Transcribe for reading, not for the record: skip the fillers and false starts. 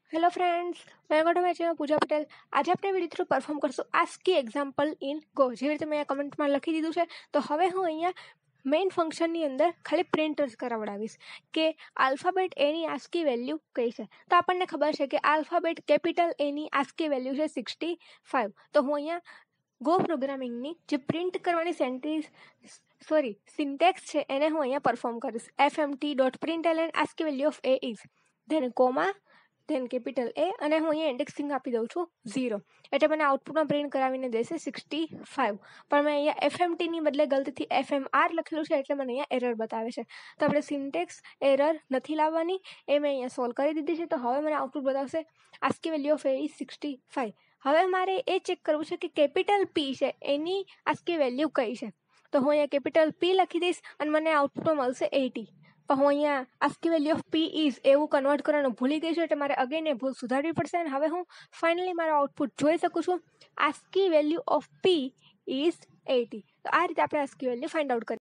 Hello friends, welcome to my channel Pooja Patel. આજે આપણે video through perform કરશું આસ્કી એક્ઝામ્પલ ઇન ગો. જેવી રીતે મેં અહીંયા કમેન્ટમાં લખી દીધું છે, તો હવે હું અહીંયા મેઇન ફંક્શનની અંદર ખાલી પ્રિન્ટર્સ કરાવડાવીશ કે આલ્ફાબેટ એની આસ્કી વેલ્યુ કઈ છે. તો આપણને ખબર છે કે આલ્ફાબેટ કેપિટલ એની આસ્કી વેલ્યુ છે 65. તો હું અહીંયા ગો પ્રોગ્રામિંગની જે પ્રિન્ટ કરવાની સિન્ટેક્સ છે એને હું અહીંયા પરફોર્મ કરીશ. fmt.println ASCII value of a is then comma then capital A, અને હું અહીંયા ઇન્ડેક્સિંગ આપી દઉં છું 0. એટલે મને આઉટપુટમાં પ્રિન્ટ કરાવીને દેશે 65. પણ મેં અહીંયા એફએમટીની બદલે ગલતીથી FMR લખેલું છે, એટલે મને અહીંયા એરર બતાવે છે. તો આપણે સિન્ટેક્સ એરર નથી લાવવાની, એ મેં અહીંયા સોલ્વ કરી દીધી છે. તો હવે મને આઉટપુટ બતાવશે ASCII value of A is 65. હવે મારે એ ચેક કરવું છે કે કેપિટલ પી છે એની આસ્કી વેલ્યુ કઈ છે. તો હું અહીંયા કેપિટલ પી લખી દઈશ અને મને આઉટપુટમાં મળશે 80. પણ હું અહીંયા ASCII value of P is એવું કન્વર્ટ કરવાનું ભૂલી ગઈ છું, એટલે મારે અગેન એ ભૂલ સુધારવી પડશે. અને હવે હું ફાઇનલી મારો આઉટપુટ જોઈ શકું છું. ASCII value of P is 80. તો આ રીતે આપણે આસ્કી વેલ્યુ ફાઇન્ડ આઉટ કરીએ.